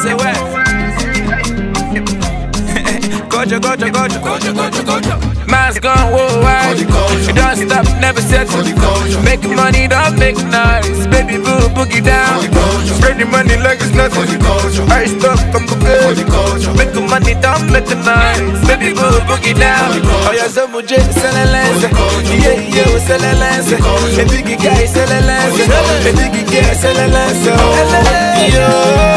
say what? Gojo. Man's gone worldwide. You don't stop, never settle. Making money, don't make noise. Baby boo, boogie down. Spread the money like it's nothing. I stop, come good. Making money, don't make noise. Baby boo, boogie down. Oh yeah, so much sell a lens. Yeah, sell a lens. A biggie guy sell a lens. A biggie guy sell a lens. Yo.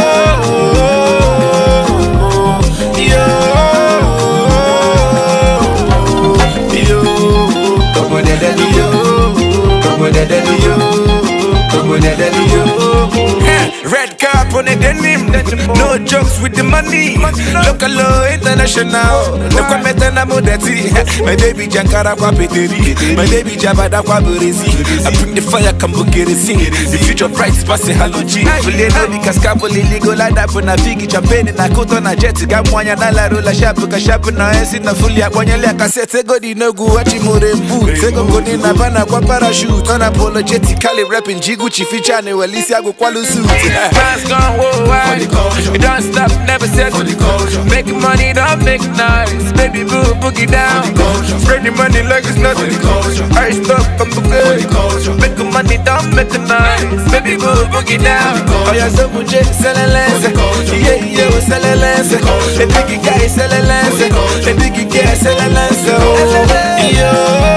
Red cap on the denim, no jokes with the money. Local, international. Look at me, I'm dirty. My baby Jankara Kwapeteri, my baby Jabada Kwaburezi. I bring the fire, come get it, sing. The future bright, passing halogy. Fulena because Kabuli legal like that, but I figure champagne and I coat on a jet. Gamwanya Nala Rola Shapuka Shapuna, I sit in a fully Aquanya cassette. Go di no go watch him more than boot. Second go in Havana, parachute. Unapologetically rapping Jiguchi feature, and Alicia go Kuala suit. Man's gone worldwide. You don't stop, never settle. Making money, don't make noise. Baby boo, boogie down. Spread the money like it's nothing. I stop, come good. Making money, don't make noise. Baby boo, boogie down. Oh yeah, so much sell a lens. Yeah, sell a lens. A biggie guy sell a lens. A biggie guy sell a lens. Yo.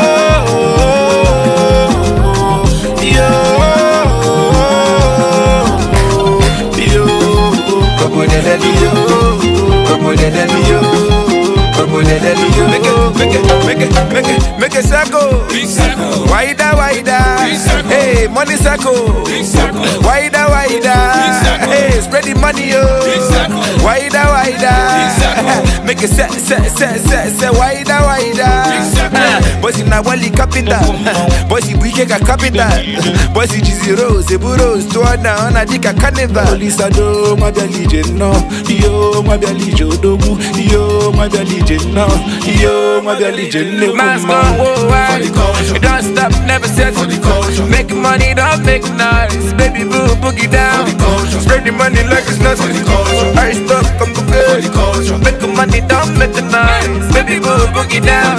Make a circle. Wider. Hey, money circle. Wider. Hey, spread the money, yo. Wider. Make a set. Wider. Boys in a wally capital. Boys in Bikeka capital. Boys in G0, Zeburos, Tuana, Anadika Carnival. Lisa do, my legion, no. Yo, my legion, dogu. Yo, my legion, no. Yo, my legion, no. Man's gone worldwide. You don't stop, never settle. Making money, don't make noise. Baby boo, boogie down. Spread the money like it's nothing. I stop, come good. Making money, don't make the noise. Baby boo, boogie down.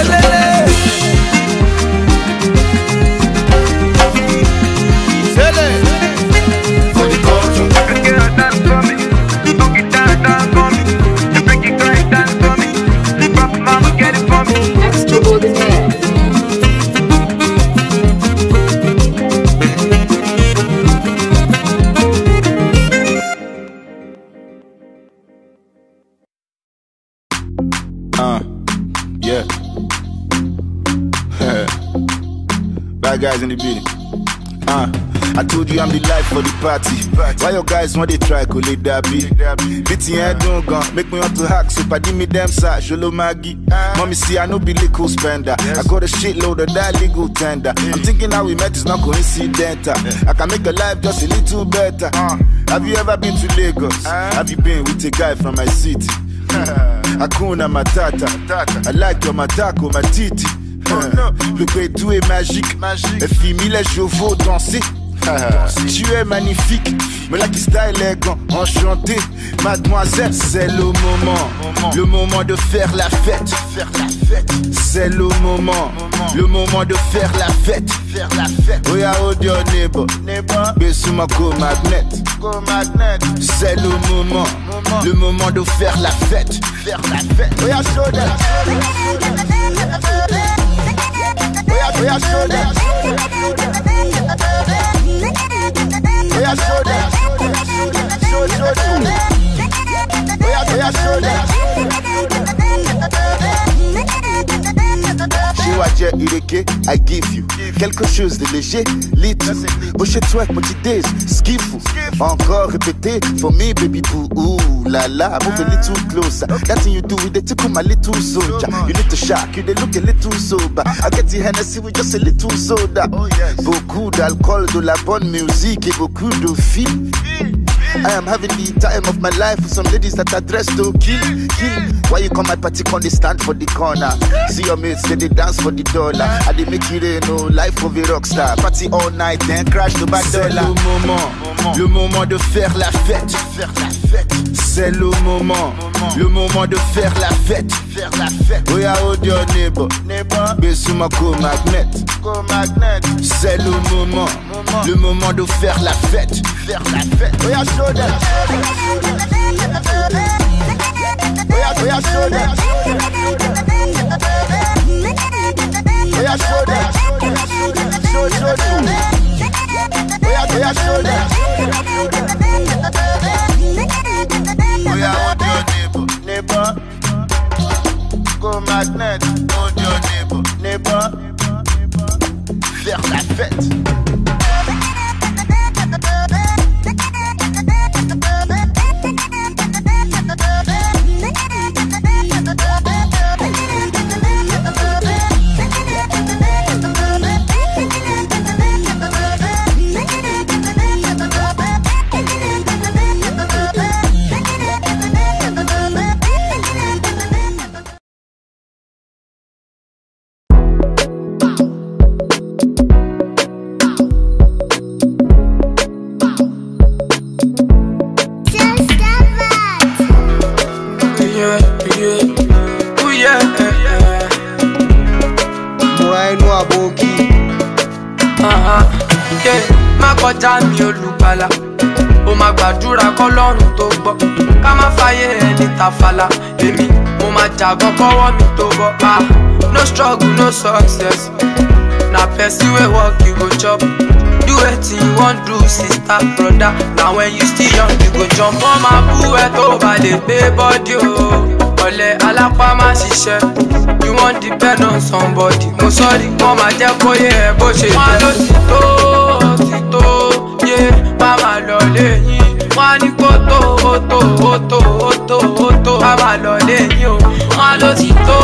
Yeah. Bad guys in the building. I told you I'm the life for the party. Why your guys want to try to let that be? Bitty ain't don't go. Make me want to hack. So I give me them side. Sholo Maggie. Mommy see I know be legal spender. I got a shitload of that legal tender. I'm thinking how we met is not coincidental. I can make a life just a little better. Have you ever been to Lagos? Have you been with a guy from my city? Hakuna Matata. I like your matako, ma titi. Le pétou est magique. Les filles mis les chevaux danser. Tu es magnifique, me la qui style élégant, enchanté. Mademoiselle, c'est le moment de faire la fête. C'est le moment de faire la fête. Oh yeah, hold your neighbor, Besuma go magnet. C'est le moment de faire la fête. Oh yeah, show that. Oh yeah, show that. Oh yeah, show that. Show that. Chiwaja Ireke, I give you quelque chose de léger, little. Boucher toi, petit days, skiffle. Encore répété, for me, baby boo. Ooh la la, move a little closer. That thing you do with it, tickle my little soldier. You need to shock, you they look a little sober. I get the Hennessy with just a little soda. Beaucoup d'alcool, de la bonne musique et beaucoup de filles. I am having the time of my life with some ladies that are dressed to kill. Why you come my party, come they stand for the corner? See your mates, they dance for the dollar. I they make it no life of a rockstar. Party all night, then crash the back dollar. Le moment de faire la fête. C'est le moment de faire la fête. Oui, à audio neighbor, Besuma go magnet. C'est le moment de faire la fête. Oui, à show them. We are show them. We are show them. Show them. We are show them. We are on your neighbor. Go magnet. On your neighbor. Faire la fête. Má kọjá mi olùgbàlà, ó máa gbàdúrà kọ́lọ́run tó gbọ́. Ká má fàyè ẹni tàfàlà, èmi mo máa jàgbọ́n kọ́wọ́ mi tó bọ́. No struggle, no success. Na person wey work you go chop. Do wetin you wan do, sister, brother. Na when you still young you go jump. Wọ́n máa bú ẹ tó bá lè gbé bọ́dí o. Ọ̀lẹ alápá má ṣiṣẹ́. You wan depend on somebody. Mo sọ́rí, wọ́n máa jẹ́ kó yé ẹ bó ṣe jẹ́. Wọ́n ló ti tó, yé má máa lọ léyìn. Wọ́n á ní kó tó, má máa lọ léyìn o. Wọ́n ló ti tó,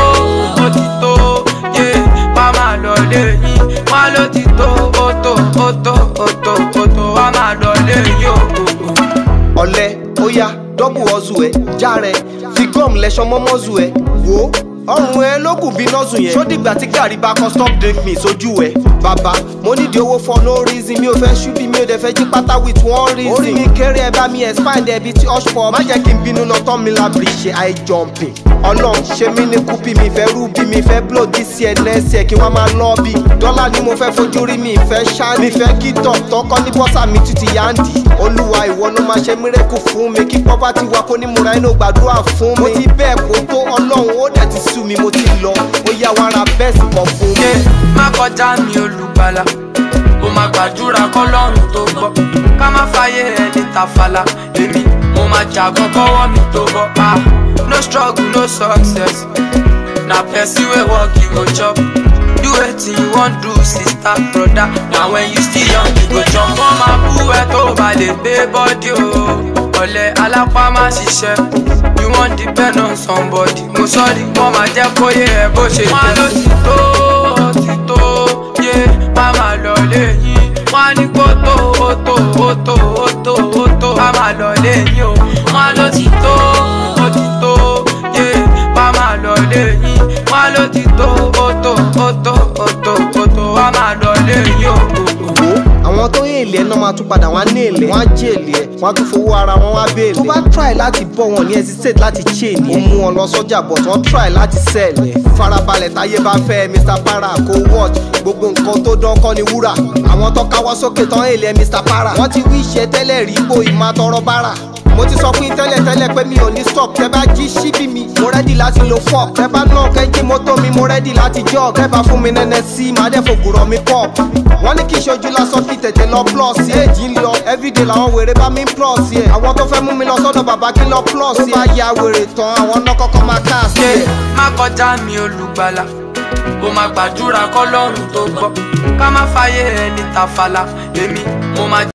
yé má máa lọ léyìn. Wọ́n ló ti tó, má máa lọ léyìn o. Ọ̀lẹ, ó yá, double hustle ẹ̀, járe, fi gum lẹ́ṣọ́ mọ́mọ́zù ẹ̀, wò ó. Ọrùn ẹ ló kù bí nọ́ọ̀sù yẹn. Ṣó dìgbà tí gàrí bá kan stop drink me sójú ẹ. Bàbá mo nídìí owó for no reason. Mi ò fẹ́ ṣubí, mi ò dẹ̀ fẹ́ jí pátá with one reason. Orí mi kéré ẹ bá mi expand ẹbí tí hush pop. Má jẹ́ kí n bínú lọ tán mi lábìrì ṣe high jumping. Ọlọ́run ṣe mí ní kúpì, mi fẹ́ rúbí, mi fẹ́ blóògì sí ẹ lẹ́sẹ̀ kí wọ́n máa lọ́ bí. Dọ́là ni mo fẹ́ fojú rí, mi fẹ́ ṣáà. Mi fẹ́ kí tọ̀kọ́ ní bọ́sà mi tún ti yáǹdì. Olúwa ìwọ ló máa ṣe mírèkù fún mi. Kí pọ́pá ti wá kó ní múra inú gbàdúrà fún mi. Mo ti bẹ́ẹ̀ kó tó Ọlọ́run ó dẹ̀ ti sú mi, mo ti lọ. Ó yá wá ra bẹ́ẹ̀sì pọ̀ fún mi. Má kọjá mi olùgbàlà, ó máa gbàdúrà kọ́lọ́run tó gbọ́. Ká má fàyè ẹni tàfàlà, èmi mo máa jàgbọ́n kọ́wọ́ mi tó bọ́. No struggle, no success. Na person wey work you go chop. Do wetin you wan do, sister, brother. Na when you still young you go jump. Wọ́n máa bú ẹ tó bá lè gbé bọ́dí o. Ọ̀lẹ alápá má ṣiṣẹ́. You wan depend on somebody. Mo sọ́rí, wọ́n máa jẹ́ kó yé ẹ bó ṣe jẹ́. Wọ́n ló ti tó, yé má máa lọ léyìn. Wọ́n á ní kó tó, má máa lọ léyìn o. Wọ́n ló ti tó, yé má máa lọ léyìn. Wọ́n ló ti tó, má máa lọ léyìn o. Àwọn tó yé èlé ẹ̀ náà máa tún padà wá ní èlé. Wọ́n á jẹ́ èlé ẹ̀, wọ́n á tún fowó ara wọn wá béèlè. Tó bá try láti bọ́ wọn ní hesitate láti chain ẹ̀. Ó mú wọn lọ sọ́jà but wọ́n try láti sell ẹ̀. Farabalẹ̀ táyé bá fẹ́ Mr. Para kó watch. Gbogbo nǹkan tó dán kọ́ ni wúrà. Àwọn tó káwọ́ sókè tán èlé Mr. Para. Wọ́n ti wí iṣẹ́ tẹ́lẹ̀ rí ipò ìmá tọrọ bára. Mo ti sọ fún tẹ́lẹ̀ pé mi ò ní stop. Tẹ́ bá jí síbí mi, mo ready láti lo fork. Tẹ́ bá náà kẹ́jí mọ́tò mi, mo ready láti jog. Tẹ́ bá fún mi nẹ́nẹ́ sí, màá dẹ̀ fògùrọ̀ mi pop. Wọ́n ní kí n ṣojú lásán kí tètè lọ plus. Èjì ń lọ, everyday làwọn wèrè bá mi plus yẹ. Àwọn tó fẹ́ mú mi lọ sọ́dọ̀ bàbá kí lọ plus yẹ. Tó bá ya wèrè tán, àwọn náà kọ́kọ́ máa cast yẹ. Má kọjá mi olùgbàlà, ó máa gbàdúrà kọ́lọ́run tó gbọ́. Ká má fàyè ẹni tàfàlà, èmi mo máa